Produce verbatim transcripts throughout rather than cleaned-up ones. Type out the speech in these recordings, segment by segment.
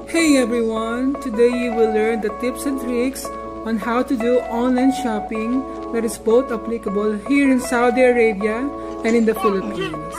Hey everyone! Today you will learn the tips and tricks on how to do online shopping that is both applicable here in Saudi Arabia and in the Philippines.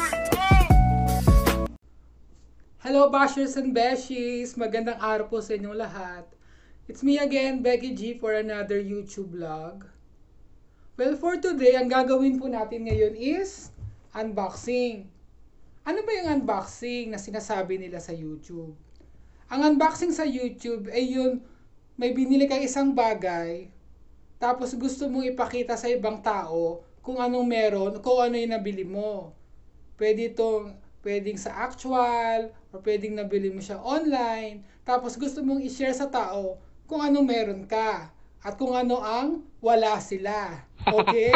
Hello bashers and beshies! Magandang araw po sa inyong lahat. It's me again, Becky G, for another YouTube vlog. Well, for today, ang gagawin po natin ngayon is unboxing. Ano ba yung unboxing na sinasabi nila sa YouTube? Ang unboxing sa YouTube ay yun, may binili kang isang bagay, tapos gusto mong ipakita sa ibang tao kung anong meron, kung ano yung nabili mo. Pwede itong, pwedeng sa actual, or pwedeng nabili mo siya online, tapos gusto mong i-share sa tao kung anong meron ka, at kung ano ang wala sila. Okay?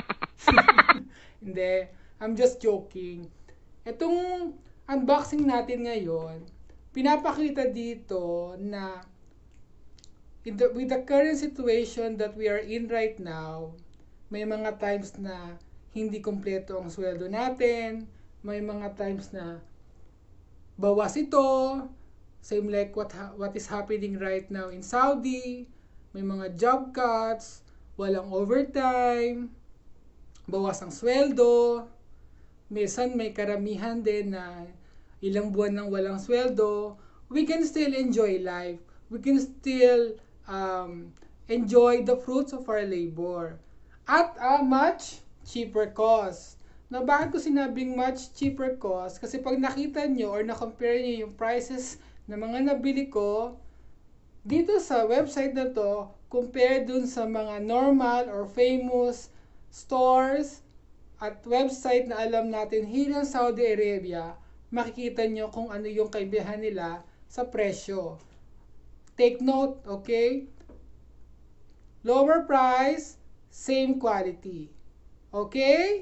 Hindi, I'm just joking. Itong unboxing natin ngayon, pinapakita dito na in the, with the current situation that we are in right now, may mga times na hindi kumpleto ang sweldo natin, may mga times na bawas ito, same like what, what is happening right now in Saudi, may mga job cuts, walang overtime, bawas ang sweldo, minsan may karamihan din na ilang buwan nang walang sweldo, we can still enjoy life. We can still um, enjoy the fruits of our labor at a much cheaper cost. Now, bakit ko sinabing much cheaper cost? Kasi pag nakita nyo or na-compare nyo yung prices na mga nabili ko dito sa website na to, compare dun sa mga normal or famous stores at website na alam natin here in Saudi Arabia, makikita nyo kung ano yung kaibahan nila sa presyo. Take note, okay? Lower price, same quality. Okay?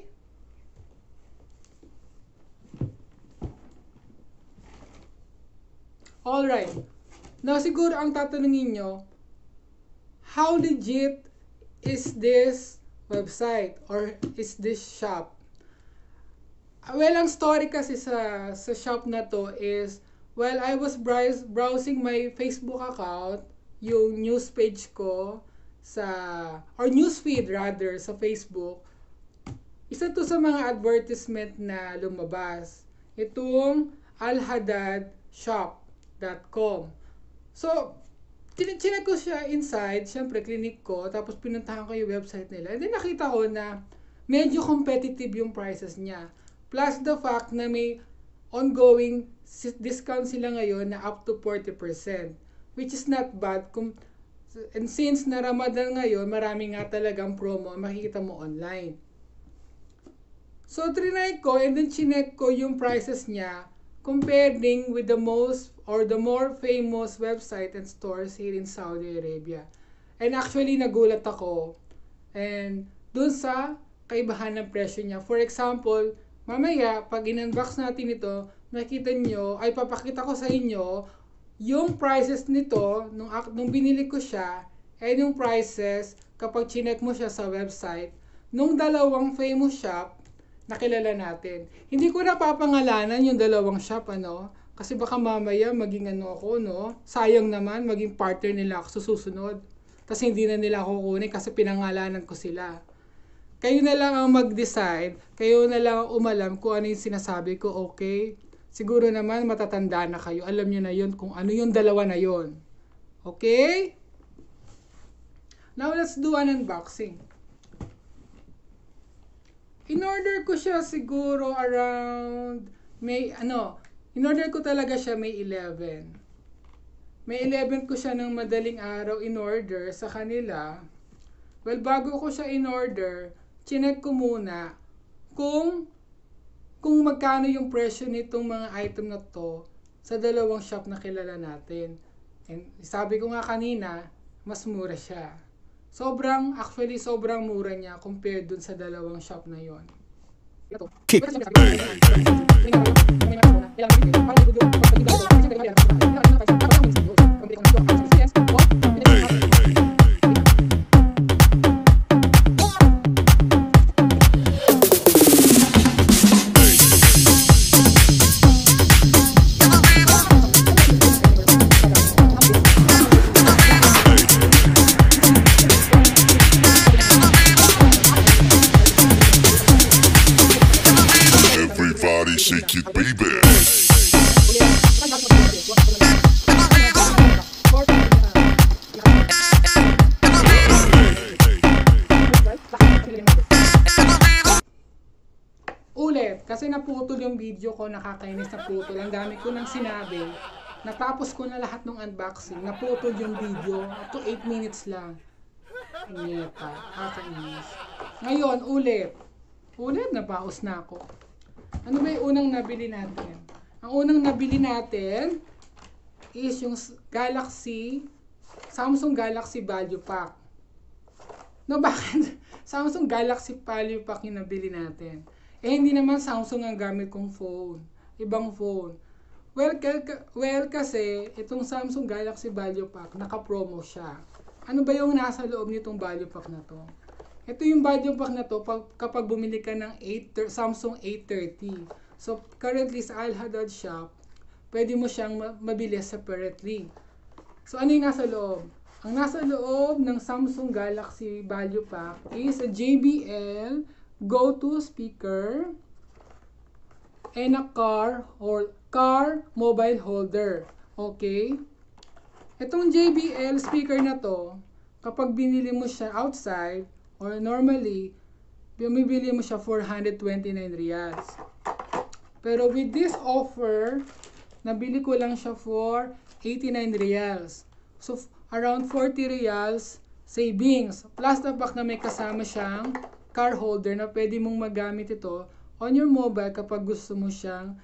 Alright. Now, siguro ang tatanungin nyo, how legit is this website or is this shop? Well, ang story kasi sa, sa shop na to is, well, I was browse, browsing my Facebook account, yung news page ko, sa, or newsfeed rather, sa Facebook. Isa to sa mga advertisement na lumabas. Itong al haddad shop dot com. So, chinek ko siya inside, syempre clinic ko, tapos pinuntahan ko yung website nila. And then nakita ko na medyo competitive yung prices niya. Plus the fact na may ongoing discount sila ngayon na up to forty percent. Which is not bad. Kung, and since na Ramadan ngayon, marami nga talagang promo makikita mo online. So, trinay ko and then chinek ko yung prices niya comparing with the most or the more famous website and stores here in Saudi Arabia. And actually, nagulat ako. And dun sa kaibahan ng presyo niya. For example, mamaya, pag in-unbox natin ito, nakita nyo, ay papakita ko sa inyo, yung prices nito, nung, nung binili ko siya, and yung prices, kapag chinek mo siya sa website, nung dalawang famous shop, nakilala natin. Hindi ko napapangalanan yung dalawang shop, ano, kasi baka mamaya maging ano ako, no, sayang naman, maging partner nila ako sa susunod. Tapos hindi na nila ako kukunin kasi pinangalanan ko sila. Kayo na lang ang mag-decide, kayo na lang ang umalam kung ano yung sinasabi ko, okay? Siguro naman matatanda na kayo, alam nyo na yun kung ano yung dalawa na yun. Okay? Now let's do an unboxing. In-order ko siya siguro around May, ano, in-order ko talaga siya May eleven. May eleven ko siya ng madaling araw in-order sa kanila. Well, bago ko siya in-order, chinek ko muna kung kung magkano yung presyo nitong mga item na to sa dalawang shop na kilala natin. And sabi ko nga kanina, mas mura siya. Sobrang, actually sobrang mura niya compared dun sa dalawang shop na yon. Kick. naputol yung video ko, nakakainis na putol. Ang dami ko nang sinabi. Natapos ko na lahat ng unboxing. Naputol yung video. Up to eight minutes lang. Nyeta. Nakakainis. Ngayon, ulit. Ulit, nabaos na ako. Ano ba yung unang nabili natin? Ang unang nabili natin is yung Galaxy, Samsung Galaxy Value Pack. No, bakit? Samsung Galaxy Value Pack yung nabili natin. Eh, hindi naman Samsung ang gamit kong phone. Ibang phone. Well, well kasi, itong Samsung Galaxy Value Pack, naka-promo siya. Ano ba yung nasa loob nitong Value Pack na to? Ito yung Value Pack na to pag, kapag bumili ka ng Samsung A thirty. So, currently sa Al Haddad shop, pwede mo siyang mabili separately. So, ano yung nasa loob? Ang nasa loob ng Samsung Galaxy Value Pack is a J B L Go-To speaker and a car or car mobile holder. Okay? Itong J B L speaker na to, kapag binili mo siya outside or normally, bumibili mo siya four hundred twenty-nine reals. Pero with this offer, nabili ko lang siya for eighty-nine reals. So, around forty reals savings. Plus the fact na may kasama siyang car holder na pwede mong magamit ito on your mobile kapag gusto mo siyang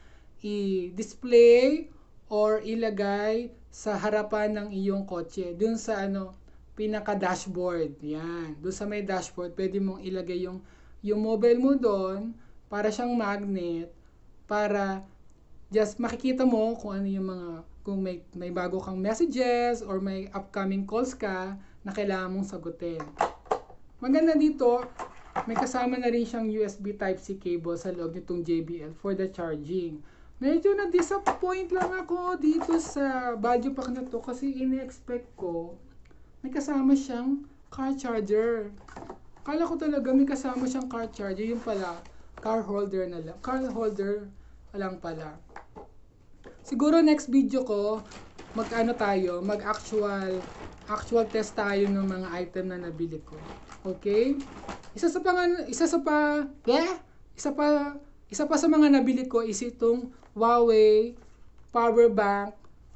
i-display or ilagay sa harapan ng iyong kotse. Dun sa ano, pinaka-dashboard. Yan. Dun sa may dashboard, pwede mong ilagay yung, yung mobile mo doon para siyang magnet para just makikita mo kung ano yung mga, kung may, may bago kang messages or may upcoming calls ka na kailangan mong sagutin. Maganda dito, may kasama na rin siyang U S B Type-C cable sa loob nitong J B L for the charging. Medyo na-disappoint lang ako dito sa Value Pack na to kasi in-expect ko may kasama siyang car charger. Kala ko talaga may kasama siyang car charger. Yung pala, car holder na lang. Car holder lang pala. Siguro next video ko, mag-ano tayo, mag-actual actual test tayo ng mga item na nabili ko. Okay? Isa sa pa isa sa pa, yeah, isa pa isa pa sa mga nabili ko is itong Huawei power bank.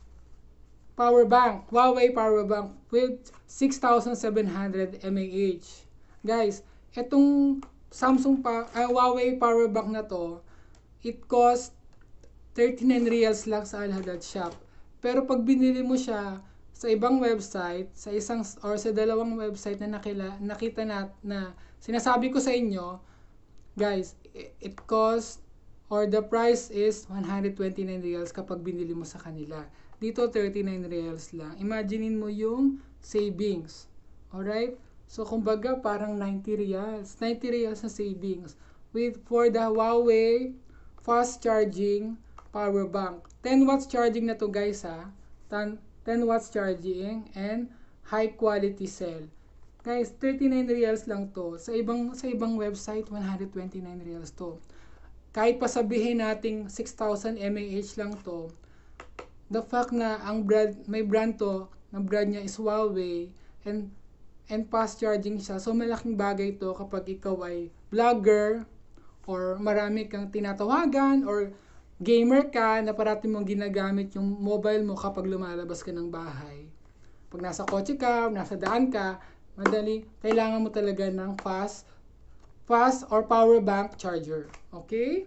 Power bank, Huawei power bank with six thousand seven hundred milliamp hours. Guys, itong Samsung pa, uh, Huawei power bank na to, it cost thirty-nine reals lang sa Al Haddad shop. Pero pag binili mo siya sa ibang website, sa isang or sa dalawang website na nakila, nakita na, na sinasabi ko sa inyo, guys, it cost or the price is one hundred twenty-nine reals kapag binili mo sa kanila. Dito thirty-nine reals lang. Imaginein mo yung savings. Alright? So kumbaga parang ninety reals. ninety reals na savings with for the Huawei fast charging power bank. ten watts charging na to, guys, ha. ten watts charging and high quality cell. Guys, thirty-nine reals lang to. Sa ibang sa ibang website, one hundred twenty-nine reals to. Kahit pa sabihin nating six thousand milliamp hours lang to, the fact na ang brand, may brand to, na brand niya is Huawei, and and fast charging siya. So malaking bagay to kapag ikaw ay vlogger or marami kang tinatawagan or gamer ka na parati mong ginagamit yung mobile mo kapag lumalabas ka ng bahay. Pag nasa kotse ka, nasa daan ka, madali, kailangan mo talaga ng fast, fast or power bank charger. Okay?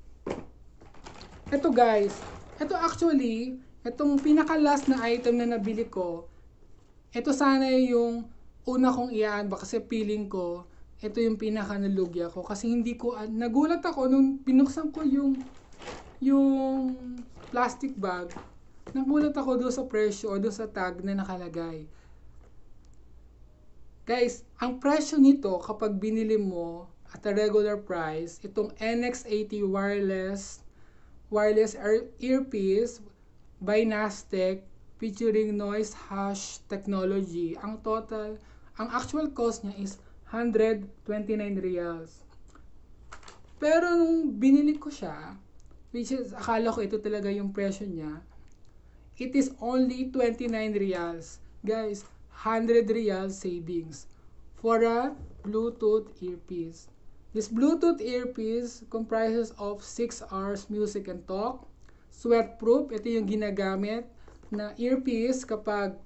Ito, guys. Ito actually, itong pinaka-last na item na nabili ko, ito sana yung una kong i-unbox kasi feeling ko, ito yung pinaka-nalugya ko. Kasi hindi ko, nagulat ako nung binuksan ko yung yung plastic bag, nagulat ako doon sa presyo o doon sa tag na nakalagay. Guys, ang presyo nito kapag binili mo at a regular price, itong N X eighty wireless wireless earpiece by Nastec featuring noise hash technology, ang total, ang actual cost niya is one hundred twenty-nine reals. Pero nung binili ko siya, which is, akala ko ito talaga yung presyo niya, it is only twenty-nine reals. Guys, one hundred reals savings for a Bluetooth earpiece. This Bluetooth earpiece comprises of six hours music and talk. Sweat-proof, ito yung ginagamit na earpiece kapag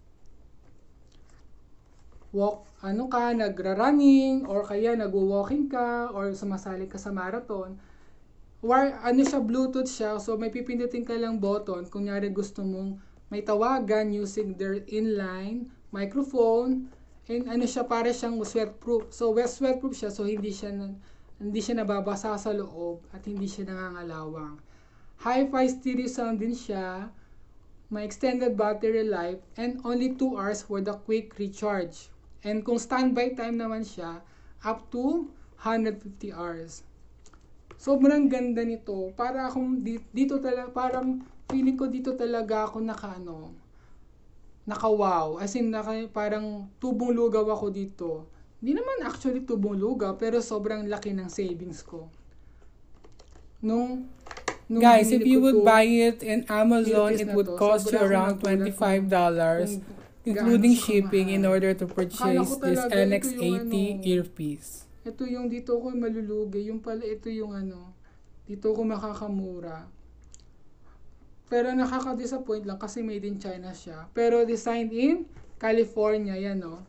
walk, ano ka, nagra-running, or kaya nagwo-walking ka, or sumasali ka sa marathon. Wire, ano siya, Bluetooth siya, so may pipindutin ka lang button, kunyari gusto mong may tawagan using their inline microphone, and ano siya, para siyang sweat-proof. So, sweat-proof siya, so hindi siya, hindi siya nababasa sa loob, at hindi siya nangangalawang. Hi-Fi stereo sound din siya, may extended battery life, and only two hours for the quick recharge. And kung standby time naman siya, up to one hundred fifty hours. Sobrang ganda nito. Para akong dito, dito talaga, parang feeling ko dito talaga ako naka ano, naka-wow. As in, naka, parang tubong lugaw ako dito. Hindi naman actually tubong lugaw, pero sobrang laki ng savings ko. Nung Nung Guys, if you would to, buy it in Amazon, it would to, cost you around twenty-five dollars, including shipping, in order to purchase this N X eighty ano, earpiece. Ito yung dito ko malulugi, yung pala ito yung ano, dito ko makakamura. Pero nakaka-disappoint lang kasi made in China siya. Pero designed in California, yan no.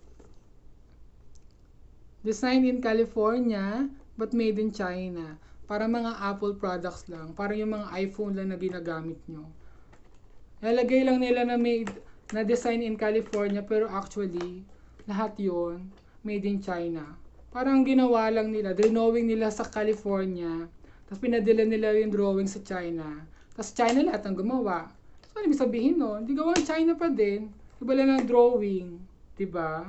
Designed in California, but made in China. Para mga Apple products lang. Para yung mga iPhone lang na ginagamit nyo. Nalagay lang nila na made, na design in California, pero actually, lahat yon made in China. Parang ginawa lang nila, drawing nila sa California, tapos pinadala nila yung drawing sa China. Tapos China lahat ang gumawa. So, ano ibig sabihin no? Hindi gawa China pa din. Iba lang ng drawing. Diba?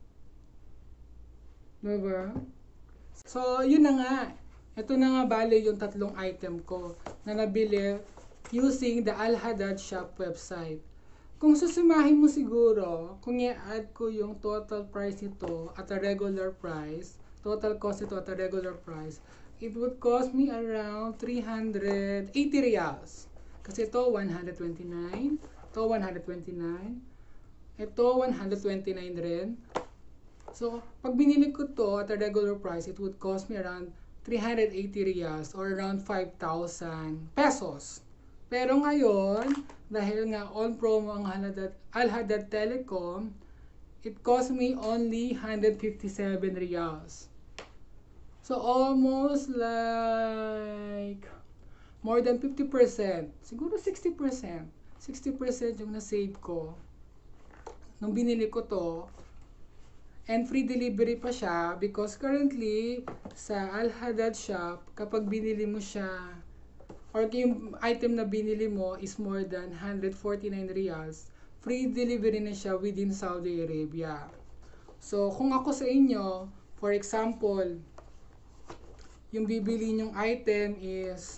Diba? So, yun na nga. Ito na nga bale yung tatlong item ko na nabili using the Al-Haddad Shop website. Kung susumahin mo siguro, kung i-add ko yung total price nito at a regular price, total cost nito at a regular price, it would cost me around three hundred eighty reals. Kasi ito one hundred twenty-nine, ito one hundred twenty-nine, ito one hundred twenty-nine rin. So, pag binili ko to at a regular price, it would cost me around three hundred eighty reals or around five thousand pesos. Pero ngayon, dahil nga on promo ang Al-Haddad Telecom, it cost me only one hundred fifty-seven reals. So almost like more than fifty percent. Siguro sixty percent. sixty percent yung na-save ko nung binili ko to. And free delivery pa siya because currently sa Al-Haddad Shop, kapag binili mo siya or yung item na binili mo is more than one hundred forty-nine reals, free delivery na siya within Saudi Arabia. So kung ako sa inyo, for example, yung bibili nyong item is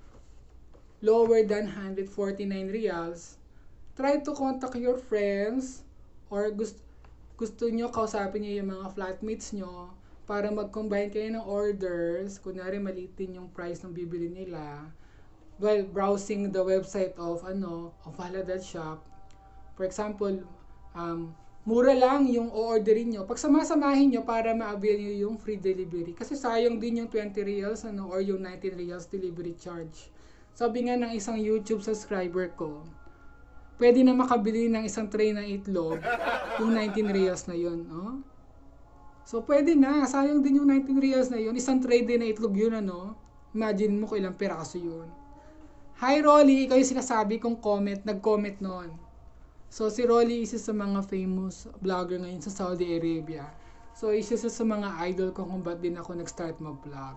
lower than one hundred forty-nine reals, try to contact your friends or gusto gusto nyo, kausapin nyo yung mga flatmates nyo para mag-combine kayo ng orders. Kunwari, maliit din yung price ng bibili nila. Well, browsing the website of, ano, of Al-Haddad Shop. For example, um, mura lang yung o-orderin nyo. Pag samasamahin nyo para ma-avail nyo yung free delivery. Kasi sayang din yung twenty reals, ano, or yung nineteen reals delivery charge. Sabi nga ng isang YouTube subscriber ko, pwede na makabili ng isang tray ng itlog yung nineteen reals na yun. Oh? So, pwede na. Sayang din yung nineteen reals na yun. Isang tray din na itlog yun, ano? Imagine mo kung ilang piraso yun. Hi, Rolly. Ikaw yung sinasabi kong comment. Nag-comment noon. So, si Rolly isa sa mga famous vlogger ngayon sa Saudi Arabia. So, isa sa mga idol ko kung ba't din ako nag-start mag-vlog.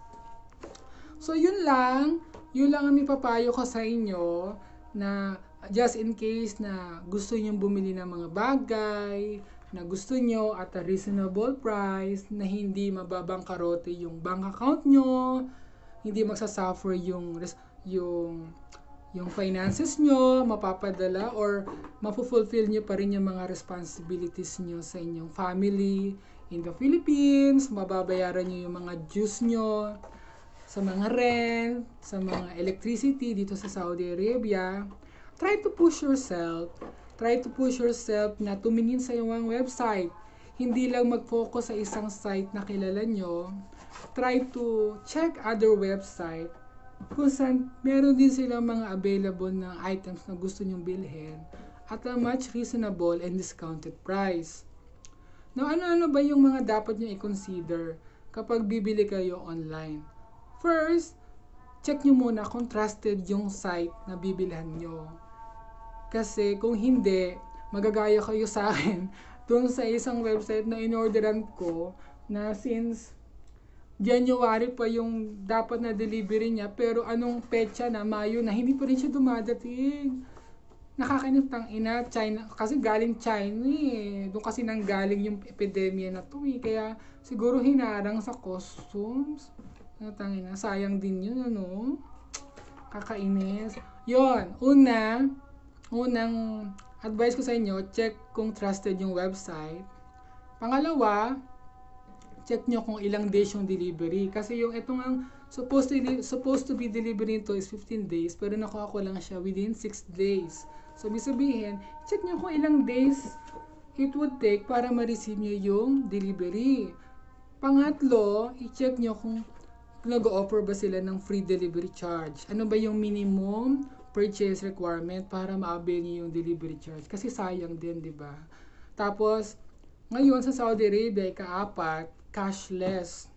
So, yun lang. Yun lang ang ipapayo ko sa inyo na just in case na gusto nyo bumili ng mga bagay, na gusto nyo at a reasonable price, na hindi mababangkarote yung bank account nyo, hindi magsasuffer yung, yung, yung finances nyo, mapapadala, or mapufulfill nyo pa rin yung mga responsibilities nyo sa inyong family in the Philippines, mababayaran nyo yung mga dues nyo, sa mga rent, sa mga electricity dito sa Saudi Arabia. Try to push yourself. Try to push yourself na tumingin sa iyong website. Hindi lang mag-focus sa isang site na kilala nyo. try to check other website kung saan meron din silang mga available na items na gusto nyong bilhin at a much reasonable and discounted price. Now, ano-ano ba yung mga dapat nyo i-consider kapag bibili kayo online? First, check nyo muna kung trusted yung site na bibilhan nyo. Kasi kung hindi, magagaya kayo sa akin dun sa isang website na in-orderan ko na since January pa yung dapat na delivery niya, pero anong petsa na, Mayo na, hindi pa rin siya dumadating. Nakakainis tang ina, China, kasi galing China eh. Doon kasi nang galing yung epidemya na to eh. Kaya siguro hinarang sa customs. Natang ina, sayang din yun, ano? Kakainis. Yon, una, unang advice ko sa inyo, check kung trusted yung website. Pangalawa, check nyo kung ilang days yung delivery. Kasi yung itong ang supposed to, supposed to be delivery nito is fifteen days, pero nakuha ko lang siya within six days. So, ibig sabihin, check nyo kung ilang days it would take para ma-receive nyo yung delivery. Pangatlo, i-check nyo kung nag-offer ba sila ng free delivery charge. Ano ba yung minimum purchase requirement para ma-avail nyo yung delivery charge? Kasi sayang din, di ba? Tapos, ngayon sa Saudi Arabia, ikaapat, cashless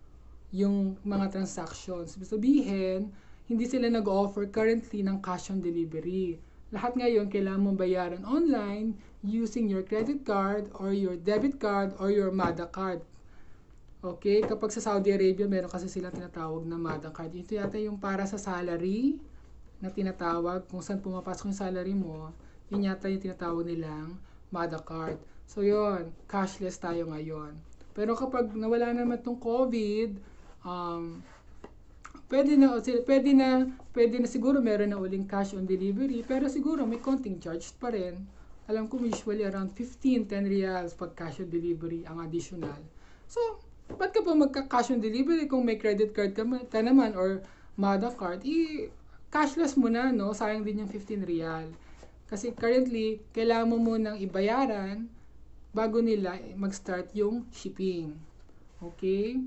yung mga transactions. Ibig sabihin, hindi sila nag-offer currently ng cash on delivery. Lahat ngayon, kailangan mong bayaran online using your credit card or your debit card or your MADA card. Okay? Kapag sa Saudi Arabia, meron kasi sila tinatawag na MADA card. Ito yata yung para sa salary na tinatawag. Kung saan pumapasok yung salary mo, yun yata yung tinatawag nilang MADA card. So, yun. Cashless tayo ngayon. Pero kapag nawala naman tong COVID, um, pwede na, pwede na, pwede na siguro meron na uling cash on delivery, pero siguro may konting charge pa rin. Alam ko usually around fifteen, ten reals pag cash on delivery ang additional. So, ba't ka pa magka-cash on delivery kung may credit card ka, ka naman or MADA card, i-cashless mo na, no? Sayang din yung fifteen real. Kasi currently, kailangan mo munang ibayaran bago nila mag-start yung shipping. Okay?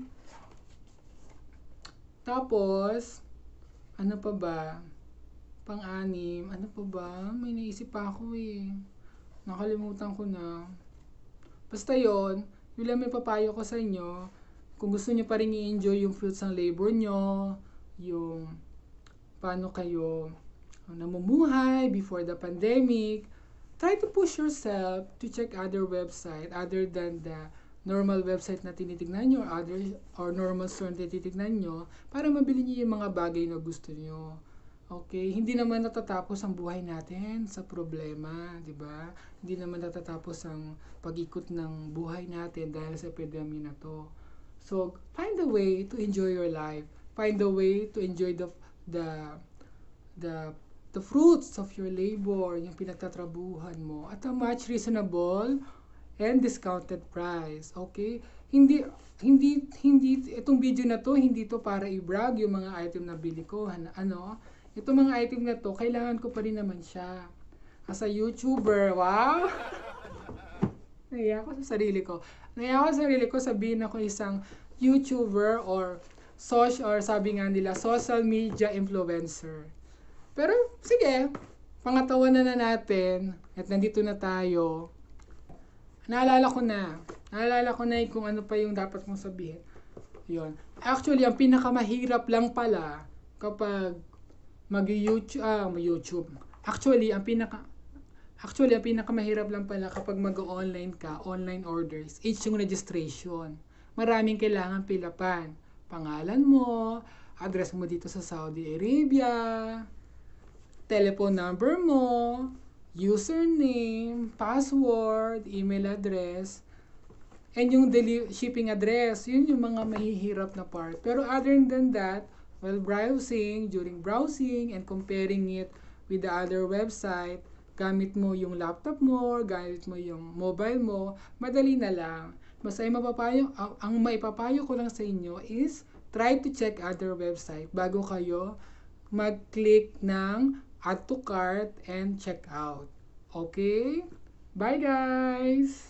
Tapos, ano pa ba? Pang-anim, ano pa ba? May naisip pa ako eh. Nakalimutan ko na. Basta yon, yun lang may papayo ko sa inyo. Kung gusto nyo pa rin i-enjoy yung fruits ng labor nyo, yung paano kayo namumuhay before the pandemic, try to push yourself to check other website other than the normal website na tinitignan nyo or other or normal store na tinitignan nyo para mabili nyo yung mga bagay na gusto nyo. Okay? Hindi naman natatapos ang buhay natin sa problema, di ba? Hindi naman natatapos ang pag-ikot ng buhay natin dahil sa epidemya na to. So, find a way to enjoy your life. Find a way to enjoy the the the the fruits of your labor, yung pinagtatrabuhan mo, at a much reasonable and discounted price. Okay? Hindi, hindi, hindi, itong video na to, hindi to para i-brag yung mga item na bili ko. Ano? Itong mga item na to, kailangan ko pa rin naman siya. As a YouTuber, wow! Naiya ako sa sarili ko. Naiya ako sa sarili ko, sabihin ako isang YouTuber or social, or sabi nga nila, social media influencer. Pero, sige, pangatawan na na natin at nandito na tayo. Naalala ko na. Naalala ko na kung ano pa yung dapat kong sabihin. Yun. Actually, ang pinakamahirap lang pala kapag mag-YouTube, ah, mag-YouTube. Actually, ang pinaka Actually, ang pinakamahirap lang pala kapag mag-online ka, online orders, is yung registration. Maraming kailangan pilapan. Pangalan mo, address mo dito sa Saudi Arabia, telephone number mo, username, password, email address, and yung deli- shipping address. Yun yung mga mahihirap na part. Pero other than that, while browsing, during browsing, and comparing it with the other website, gamit mo yung laptop mo, gamit mo yung mobile mo, madali na lang. Basta ay mapapayo, ang, ang maipapayo ko lang sa inyo is try to check other website bago kayo mag-click ng add to cart and check out. Okay? Bye guys!